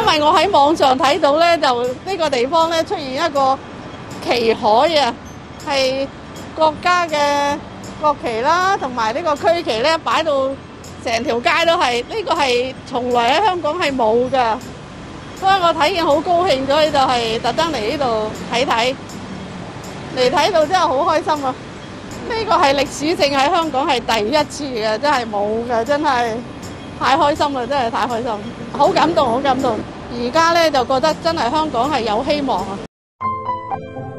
為我喺網上睇到咧，就呢個地方咧出現一個旗海啊，係國家嘅國旗啦，同埋呢個區旗咧擺到成條街都係，呢個係從來喺香港係冇㗎，所以我睇見好高興，所以就係特登嚟呢度睇睇，嚟睇到真係好開心啊！呢個係歷史性喺香港係第一次嘅，真係冇嘅，真係太開心啦！真係太開心，好感動，好感動。而家咧就覺得真係香港係有希望啊！